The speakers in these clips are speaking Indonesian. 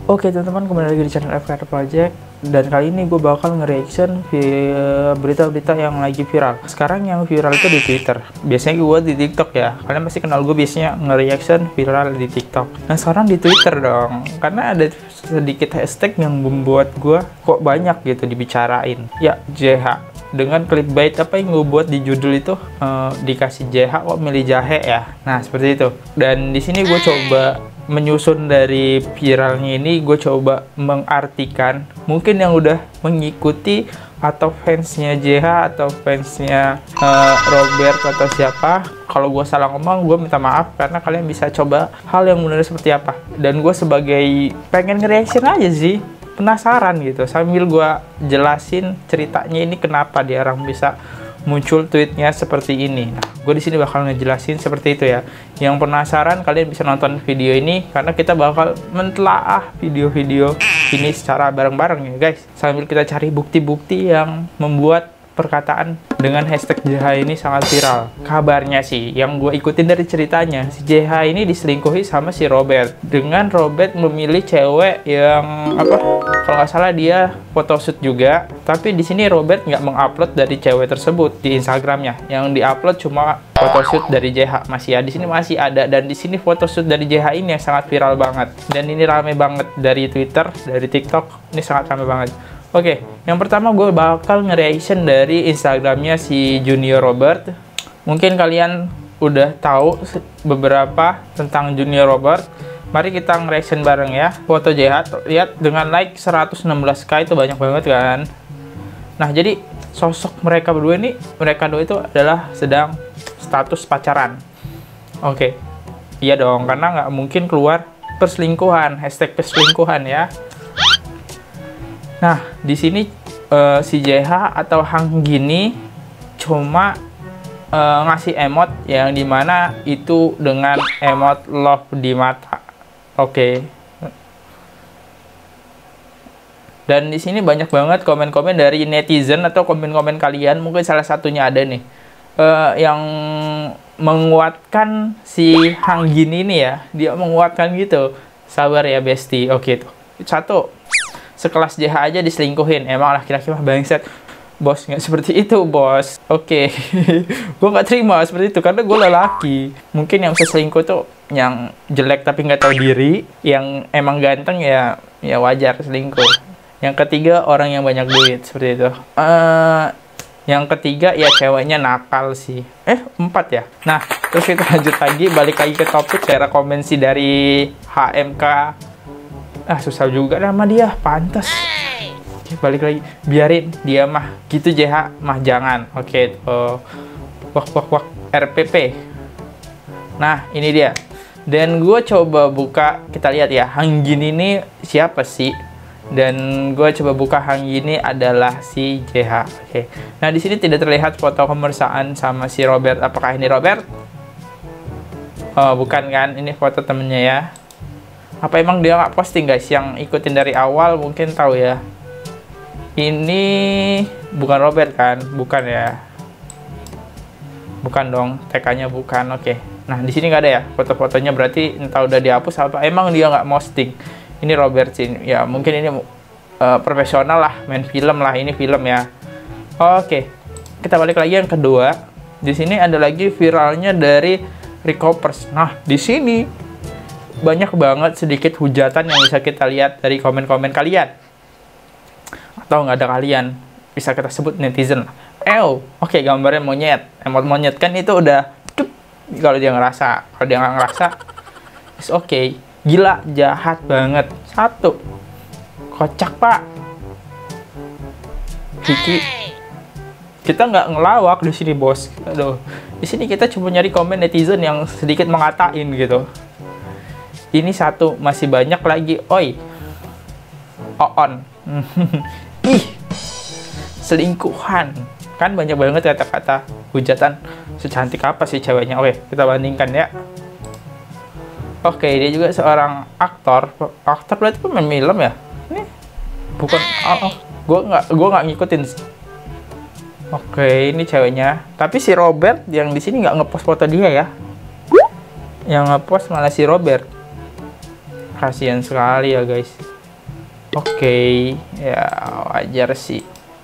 Oke teman-teman, kembali lagi di channel FKR Project. Dan kali ini gue bakal nge-reaction berita-berita yang lagi viral. Sekarang yang viral itu di Twitter. Biasanya gue di TikTok ya. Kalian pasti kenal gue biasanya nge-reaction viral di TikTok. Nah sekarang di Twitter dong. Karena ada sedikit hashtag yang membuat gue kok banyak gitu dibicarain. Ya, JH. Dengan clickbait apa yang gue buat di judul itu dikasih JH kok milih jahe ya. Nah seperti itu. Dan di sini gue coba menyusun dari viralnya ini, gue coba mengartikan mungkin yang udah mengikuti atau fansnya JH atau fansnya Robert atau siapa. Kalau gue salah ngomong, gue minta maaf karena kalian bisa coba hal yang benar seperti apa. Dan gue sebagai pengen nge-reaction aja sih, penasaran gitu sambil gue jelasin ceritanya ini kenapa dia orang bisa muncul tweetnya seperti ini. Nah, gue di sini bakal ngejelasin seperti itu ya. Yang penasaran kalian bisa nonton video ini karena kita bakal mentelaah video-video ini secara bareng-bareng ya guys. Sambil kita cari bukti-bukti yang membuat perkataan dengan hashtag JH ini sangat viral. Kabarnya sih, yang gue ikutin dari ceritanya, si JH ini diselingkuhi sama si Robert. Dengan Robert memilih cewek yang apa? Kalau nggak salah dia photoshoot juga. Tapi di sini Robert nggak mengupload dari cewek tersebut di Instagramnya. Yang diupload cuma photoshoot dari JH. Masih ya, di sini masih ada. Dan di sini photoshoot dari JH ini yang sangat viral banget. Dan ini rame banget dari Twitter, dari TikTok. Ini sangat rame banget. Oke, yang pertama gue bakal nge-reaction dari Instagramnya si Junior Robert. Mungkin kalian udah tahu beberapa tentang Junior Robert. Mari kita nge-reaction bareng ya. Foto JH, lihat dengan like 116k itu banyak banget kan. Nah, jadi sosok mereka berdua ini, mereka dua itu adalah sedang status pacaran. Oke, iya dong, karena nggak mungkin keluar perselingkuhan, hashtag perselingkuhan ya. Nah, di sini si JH atau Hang Gini cuma ngasih emot yang dimana itu dengan emot love di mata. Oke. Dan di sini banyak banget komen-komen dari netizen atau komen-komen kalian. Mungkin salah satunya ada nih yang menguatkan si Hang Gini ini ya. Dia menguatkan gitu. Sabar ya Besti. Oke tuh. Satu. Sekelas JH aja diselingkuhin. Emang laki-laki mah bangsat. Bos, nggak seperti itu, bos. Oke. Gue nggak terima seperti itu. Karena gue lelaki. Mungkin yang bisa selingkuh tuh yang jelek tapi nggak tahu diri. Yang emang ganteng ya wajar selingkuh. Yang ketiga, orang yang banyak duit. Seperti itu. Yang ketiga, ya ceweknya nakal sih. 4 ya? Nah, terus kita lanjut lagi. Balik lagi ke topik. Saya rekomensi dari HMK. Susah juga nama dia, pantas. Oke, balik lagi, biarin dia mah gitu JH mah jangan. Oke, wak RPP. Nah ini dia. Dan gue coba buka, kita lihat ya Hang Gini ini siapa sih? Dan gue coba buka Hang Gini adalah si JH. Oke. Nah di sini tidak terlihat foto kemesraan sama si Robert. Apakah ini Robert? Oh bukan kan? Ini foto temennya ya. Apa emang dia nggak posting guys? Yang ikutin dari awal mungkin tahu ya. Ini bukan Robert kan? Bukan ya? Bukan dong. TK-nya bukan. Oke. Nah di sini nggak ada ya foto-fotonya. Berarti entah udah dihapus apa. Emang dia nggak posting. Ini Robert sih. Ya mungkin ini profesional lah. Main film lah. Ini film ya. Oke. Kita balik lagi yang kedua. Di sini ada lagi viralnya dari Recopers. Nah di sini banyak banget sedikit hujatan yang bisa kita lihat dari komen-komen kalian. Atau nggak ada kalian, bisa kita sebut netizen. Oke, gambarnya monyet. Emot monyet kan itu udah kalau dia ngerasa. Kalau dia nggak ngerasa, it's okay. Gila, jahat banget. 1. Kocak, Pak. Kiki. Kita nggak ngelawak di sini, bos. Aduh. Di sini kita cuma nyari komen netizen yang sedikit mengatain gitu. Ini 1, masih banyak lagi. Oi. On. Ih. Selingkuhan. Kan banyak banget kata-kata hujatan. Secantik apa sih ceweknya? Oke, kita bandingkan ya. Oke, dia juga seorang aktor. Aktor berarti pemain film ya? Ini bukan. Gue nggak ngikutin. Oke, ini ceweknya. Tapi si Robert yang di sini nggak ngepost foto dia ya. Yang ngepost malah si Robert. Kasian sekali ya guys. Oke, ya wajar sih.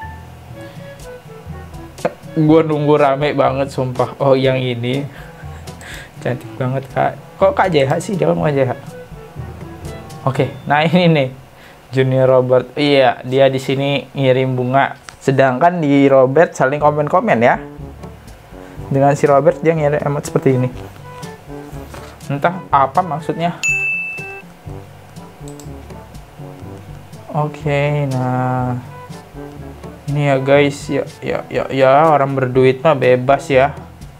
Gue nunggu rame banget sumpah. Oh yang ini cantik banget kak. Kok kak JH sih? Dia kan bukan JH. Oke, nah ini nih Junior Robert. Iya, dia di sini ngirim bunga. Sedangkan di Robert saling komen-komen ya. Dengan si Robert dia ngirim emot seperti ini. Entah apa maksudnya. Oke, nah ini ya guys, ya orang berduit mah bebas ya.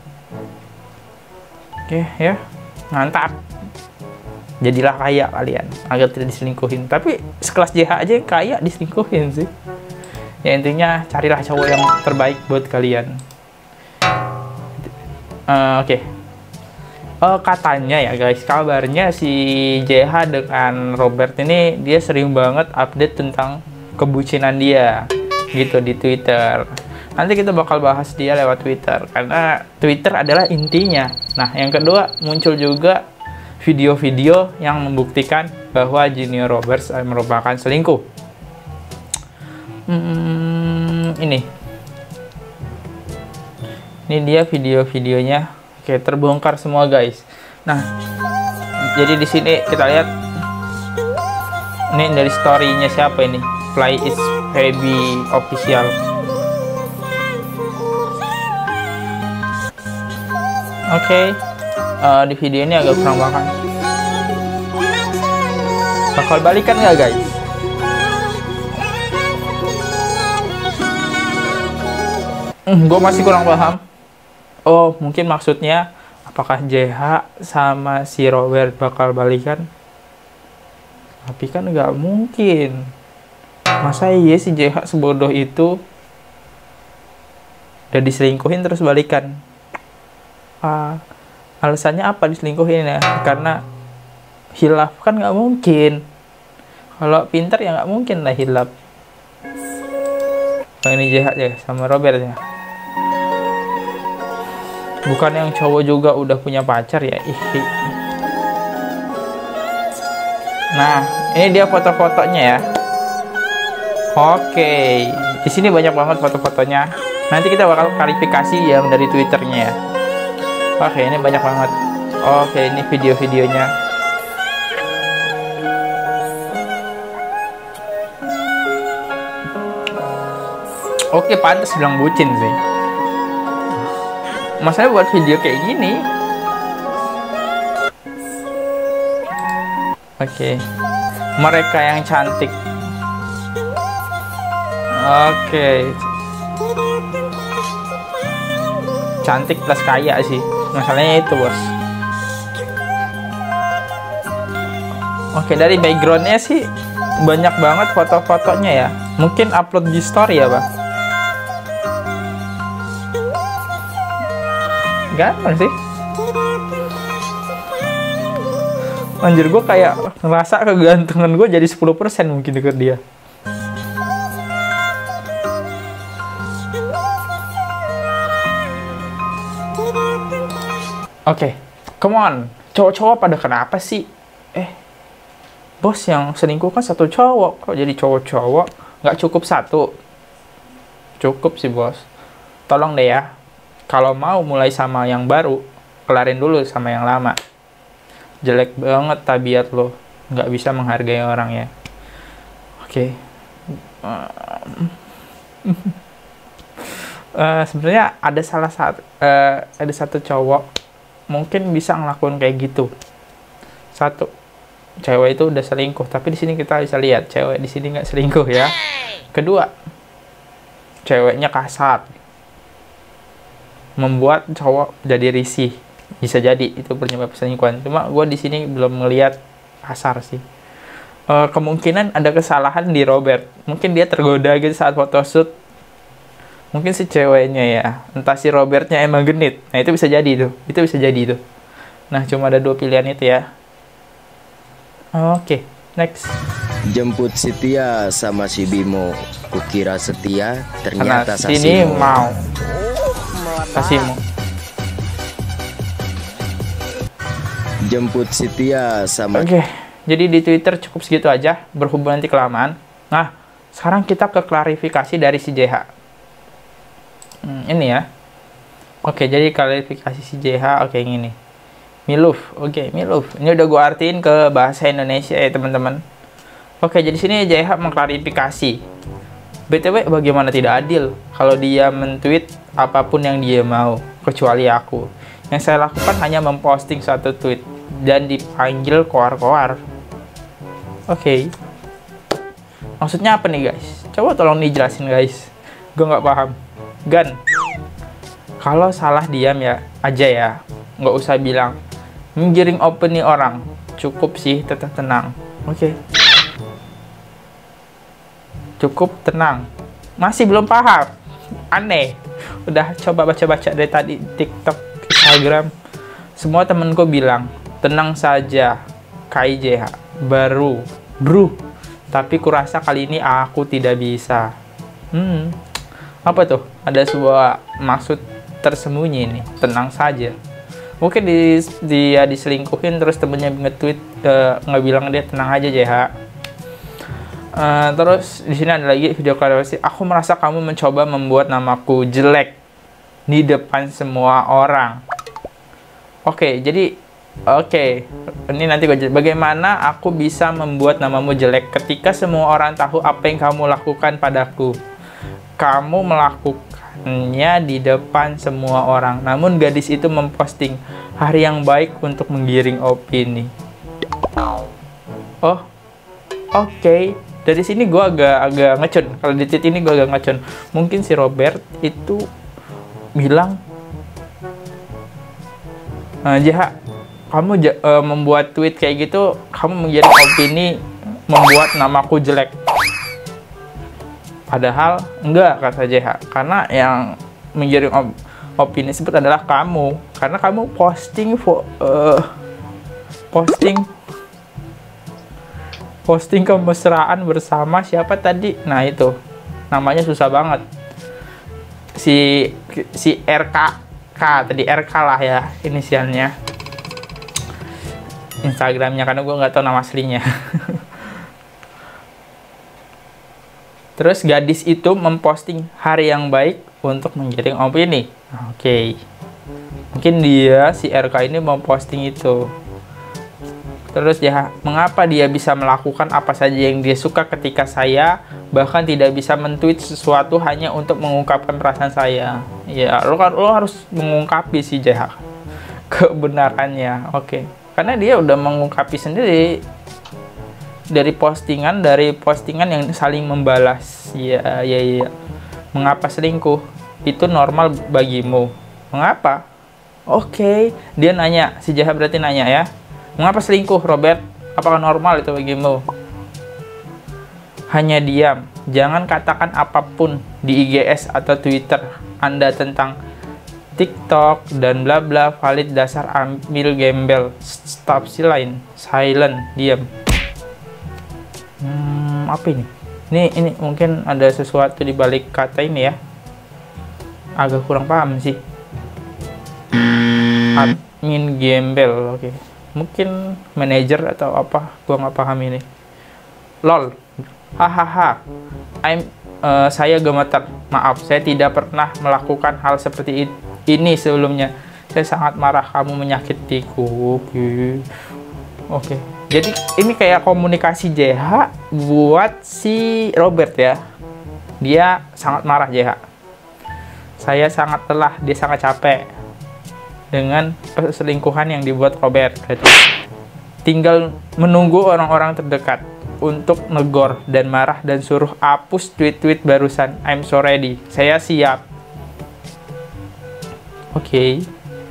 Oke ya, mantap. Jadilah kaya kalian agar tidak diselingkuhin. Tapi sekelas JH aja yang kaya diselingkuhin sih. Ya intinya carilah cowok yang terbaik buat kalian. Oke. Katanya ya guys, kabarnya si JH dengan Robert ini dia sering banget update tentang kebucinan dia gitu di Twitter. Nanti kita bakal bahas dia lewat Twitter karena Twitter adalah intinya. Nah, yang kedua muncul juga video-video yang membuktikan bahwa Junior Roberts merupakan selingkuh. Ini dia video-videonya. Oke, terbongkar semua guys. Nah, jadi di sini kita lihat ini dari story-nya siapa ini? Fly is Baby official. Oke, di video ini agak kurang makan. Bakal balikan nggak guys? Gue masih kurang paham. Oh, mungkin maksudnya apakah JH sama si Robert bakal balikan? Tapi kan nggak mungkin. Masa iya si JH sebodoh itu udah diselingkuhin terus balikan? Alasannya apa diselingkuhin ya? Karena hilaf kan nggak mungkin. Kalau pintar ya nggak mungkin lah hilaf. Oh, ini JH ya sama Robert ya. Bukan yang cowok juga udah punya pacar ya. Nah, ini dia foto-fotonya ya. Oke, di sini banyak banget foto-fotonya. Nanti kita bakal klarifikasi yang dari Twitternya ya. Oke, ini banyak banget. Oke, ini video-videonya. Oke, pantas bilang bucin sih. Masalahnya buat video kayak gini. Oke, mereka yang cantik. Oke, cantik plus kaya sih. Masalahnya itu bos. Oke, dari backgroundnya sih banyak banget foto-fotonya ya. Mungkin upload di story ya, Pak. Ganteng sih. Anjir, gue kayak ngerasa kegantengan gue jadi 10% mungkin deket dia. Oke, come on. Cowok-cowok pada kenapa sih? Bos yang selingkuh kan satu cowok. Kok jadi cowok-cowok? Nggak cukup satu? Cukup sih bos. Tolong deh ya. Kalau mau mulai sama yang baru, kelarin dulu sama yang lama. Jelek banget tabiat lo. Nggak bisa menghargai orang ya. Oke. Sebenarnya ada satu cowok mungkin bisa ngelakuin kayak gitu. Satu, cewek itu udah selingkuh, tapi di sini kita bisa lihat cewek di sini nggak selingkuh ya. Kedua, ceweknya kasar, membuat cowok jadi risih. Bisa jadi itu penyebab selingkuhan. Cuma gue di sini belum melihat kasar sih. Kemungkinan ada kesalahan di Robert. Mungkin dia tergoda gitu saat photoshoot. Mungkin si ceweknya ya, entah si Robertnya emang genit. Nah itu bisa jadi tuh. Itu bisa jadi tuh. Nah cuma ada dua pilihan itu ya. Oke, next. Jemput si Tia sama si Bimo. Kukira setia, ternyata Sasimo. Sini mau Sasimo. Jemput si Tia sama. Oke, Jadi di Twitter cukup segitu aja, berhubung nanti kelamaan. Nah, sekarang kita ke klarifikasi dari si JH. Ini ya. Oke, jadi klarifikasi si JH, oke yang ini. Miluf, oke, Miluf. Ini udah gue artiin ke bahasa Indonesia ya teman-teman. Oke, jadi sini JH mengklarifikasi. BTW, bagaimana tidak adil kalau dia men-tweet apapun yang dia mau, kecuali aku. Yang saya lakukan hanya memposting satu tweet dan dipanggil koar-koar. Oke. Maksudnya apa nih guys? Coba tolong dijelasin guys. Gue nggak paham. Gan. Kalau salah diam ya aja ya. Nggak usah bilang menggiring opini orang. Cukup sih tetap tenang. Oke. Cukup tenang. Masih belum paham. Aneh. Udah coba baca-baca dari tadi TikTok, Instagram. Semua temenku bilang tenang saja, KIJH. Baru, bro. Tapi kurasa kali ini aku tidak bisa. Apa tuh? Ada sebuah maksud tersembunyi nih. Tenang saja. Mungkin dia diselingkuhin terus temennya nge-tweet nggak bilang dia tenang aja JH. Terus di sini ada lagi video klarifikasi. Aku merasa kamu mencoba membuat namaku jelek di depan semua orang. Oke, jadi ini nanti gue jelasin. Bagaimana aku bisa membuat namamu jelek ketika semua orang tahu apa yang kamu lakukan padaku? Kamu melakukannya di depan semua orang. Namun gadis itu memposting hari yang baik untuk menggiring opini. Oh, oke. Dari sini gue agak ngecun. Kalau di tweet ini gue agak ngecun. Mungkin si Robert itu bilang, JH, kamu membuat tweet kayak gitu, kamu menggiring opini, membuat namaku jelek. Padahal enggak, kata JH, karena yang menggiring opini tersebut adalah kamu, karena kamu posting kemesraan bersama siapa tadi? Nah itu namanya susah banget, si RKK tadi, RK lah ya inisialnya, Instagramnya, karena gue nggak tahu nama aslinya. Terus gadis itu memposting hari yang baik untuk menggiring opini. Oke. Mungkin dia, si RK ini memposting itu. Terus ya, mengapa dia bisa melakukan apa saja yang dia suka ketika saya bahkan tidak bisa men-tweet sesuatu hanya untuk mengungkapkan perasaan saya? Ya, lo harus mengungkapi si JH kebenarannya. Oke. Karena dia udah mengungkapi sendiri dari postingan yang saling membalas. Ya. Mengapa selingkuh itu normal bagimu? Mengapa? Oke, dia nanya, si JH berarti nanya ya. Mengapa selingkuh, Robert? Apakah normal itu bagimu? Hanya diam. Jangan katakan apapun di IGS atau Twitter Anda tentang TikTok dan bla bla, valid dasar ambil gembel. Stop silent, diam. Apa ini? Ini mungkin ada sesuatu di balik kata ini ya. Agak kurang paham sih. Admin gembel, oke. Mungkin manajer atau apa? Gua nggak paham ini. Lol. Hahaha. Saya gemetar. Maaf, saya tidak pernah melakukan hal seperti ini sebelumnya. Saya sangat marah, kamu menyakitiku. Oke. Jadi ini kayak komunikasi JH buat si Robert ya. Dia sangat marah JH. Saya sangat lelah, dia sangat capek dengan perselingkuhan yang dibuat Robert. Tinggal menunggu orang-orang terdekat untuk negor dan marah dan suruh hapus tweet-tweet barusan. I'm so ready. Saya siap. Oke.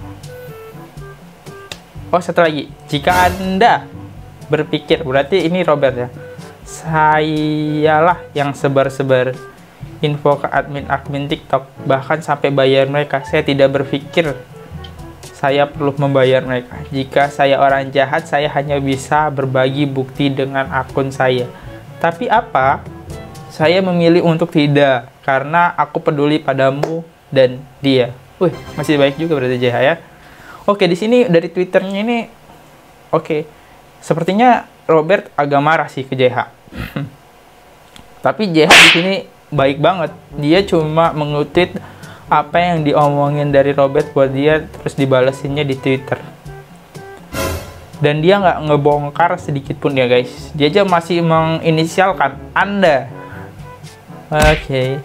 Oh, satu lagi. Jika Anda berpikir, berarti ini Robert ya, sayalah yang sebar-sebar info ke admin TikTok, bahkan sampai bayar mereka. Saya tidak berpikir saya perlu membayar mereka. Jika saya orang jahat, saya hanya bisa berbagi bukti dengan akun saya. Tapi apa? Saya memilih untuk tidak, karena aku peduli padamu dan dia. Wih, masih baik juga berarti JH ya. Oke, di sini dari Twitternya ini, oke. Sepertinya Robert agak marah sih ke JH. Tapi JH di sini baik banget. Dia cuma mengutip apa yang diomongin dari Robert buat dia, terus dibalesinnya di Twitter. Dan dia nggak ngebongkar sedikit pun ya guys. Dia aja masih menginisialkan Anda. Oke.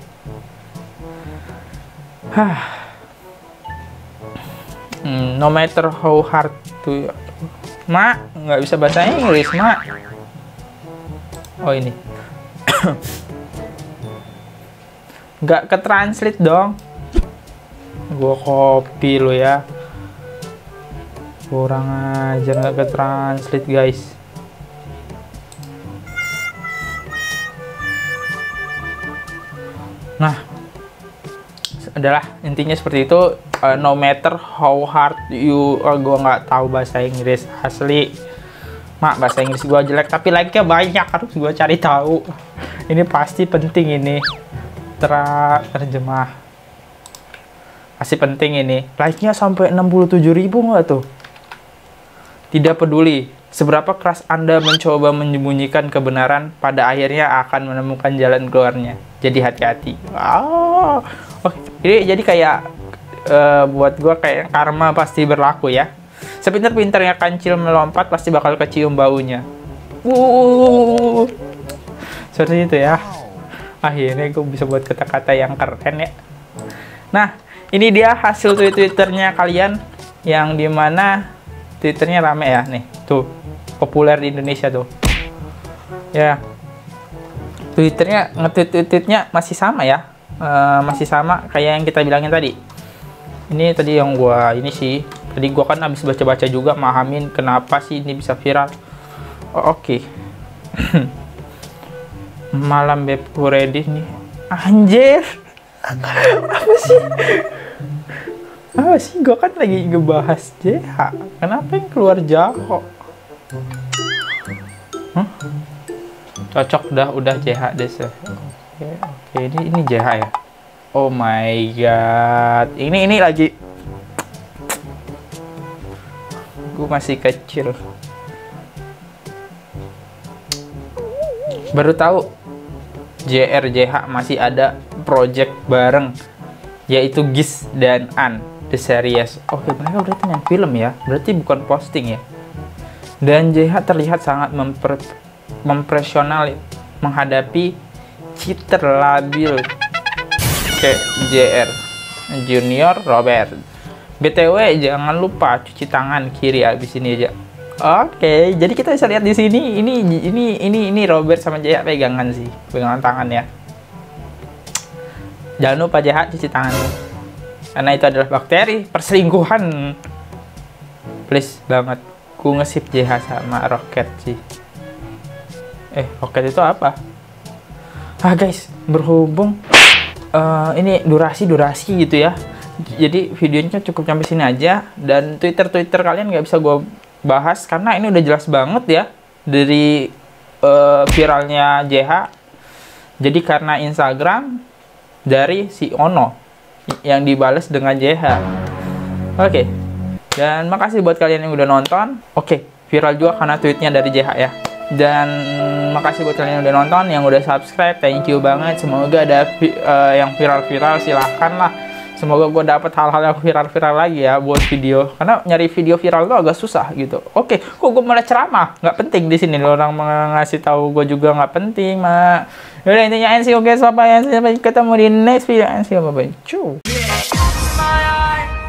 No matter how hard to... Mak, nggak bisa bahasa Inggris, Mak. Oh ini. Nggak ke-translate dong. Gua copy lo ya. Kurang aja nggak ke-translate guys. Nah, adalah intinya seperti itu. No matter how hard you, gua nggak tahu bahasa Inggris asli. Mak, bahasa Inggris gua jelek, tapi like-nya banyak, harus gua cari tahu. Ini pasti penting ini. Terjemah. Masih penting ini. Like-nya sampai 67.000 nggak tuh? Tidak peduli seberapa keras Anda mencoba menyembunyikan kebenaran, pada akhirnya akan menemukan jalan keluarnya. Jadi hati-hati. Oh, ini jadi kayak buat gua kayak karma pasti berlaku ya. Sepintar-pintarnya kancil melompat pasti bakal kecium baunya. Seperti itu ya. Akhirnya gue bisa buat kata-kata yang keren ya. Nah, ini dia hasil Twitternya kalian, yang dimana Twitternya rame ya nih. Tuh, populer di Indonesia tuh. Ya. Twitternya, nge-tweet-tweetnya masih sama ya. Masih sama kayak yang kita bilangin tadi. Ini tadi yang gua ini sih. Tadi gua kan habis baca-baca juga, mahamin kenapa sih ini bisa viral. Oh, oke. Malam bebku ready nih. Anjir. Apa sih? Gua kan lagi ngebahas JH. Kenapa yang keluar Jaho? Cocok udah JH deh. Oke, ini JH ya. Oh my god. Ini lagi. Gue masih kecil. Baru tahu JRJH masih ada project bareng, yaitu Gis dan An The Series. Oke, mereka berarti yang film ya, berarti bukan posting ya. Dan JH terlihat sangat memprofesional menghadapi cheater labil kayak JR Junior Robert. BTW jangan lupa cuci tangan kiri abis ini aja. Oke, jadi kita bisa lihat di sini ini Robert sama JH pegangan sih, pegangan tangan ya. Jangan lupa JH cuci tanganmu, karena itu adalah bakteri perselingkuhan. Please banget, ku ngesip JH sama Rocket sih. Rocket itu apa? Guys, berhubung ini durasi gitu ya. Jadi videonya cukup sampai sini aja, dan Twitter kalian nggak bisa gue bahas karena ini udah jelas banget ya dari viralnya JH. Jadi karena Instagram dari si Ono yang dibales dengan JH. Oke. Dan makasih buat kalian yang udah nonton. Oke, viral juga karena tweetnya dari JH ya. Dan makasih buat kalian yang udah nonton, yang udah subscribe, thank you banget. Semoga ada yang viral-viral, silahkan lah. Semoga gue dapet hal-hal yang viral-viral lagi ya buat video. Karena nyari video viral tuh agak susah gitu. Oke, kok gue malah ceramah? Nggak penting di sini. Orang ngasih tahu gue juga nggak penting, mak. Yaudah, intinya NC, oke, sampai ketemu di next video. NC, bye-bye. Cuy.